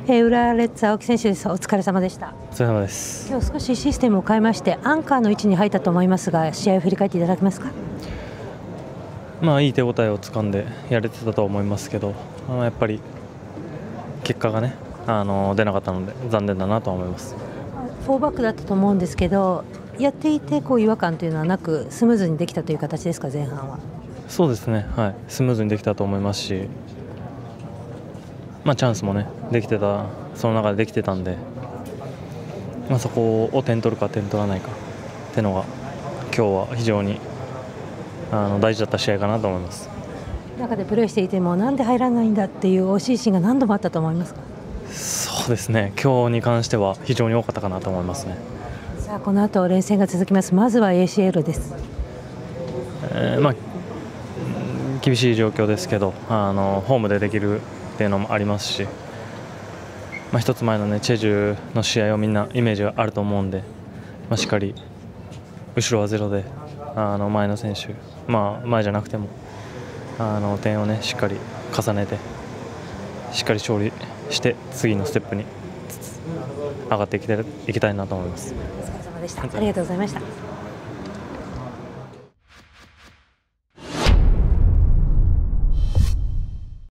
浦レッズ青木選手です。お疲れ様でした。 お疲れ様です。 今日少しシステムを変えましてアンカーの位置に入ったと思いますが、試合を振り返っていただけますか。 いい手応えをつかんでやれてたと思いますけど、やっぱり結果がね出なかったので残念だなと思います。 4バックだったと思うんですけど、やっていて違和感というのはなくスムーズにできたという形ですか。前半はそうですね、スムーズにできたと思いますし、チャンスもねできてた、その中でできてたんで、そこを点取るか点取らないかっていうのが今日は非常に大事だった試合かなと思います。 中でプレーしていてもなんで入らないんだっていう惜しいシーンが何度もあったと思いますか。 そうですね、今日に関しては非常に多かったかなと思いますね。 さあこの後連戦が続きます。まずは ACL です。 厳しい状況ですけど、ホームでできるっていうのもありますし、一つ前のチェジュの試合をみんなイメージがあると思うんで、しっかり後ろはゼロで前の選手、前じゃなくても点をねしっかり重ねてしっかり勝利して次のステップに上がっていきたいなと思います。 お疲れ様でした。ありがとうございました。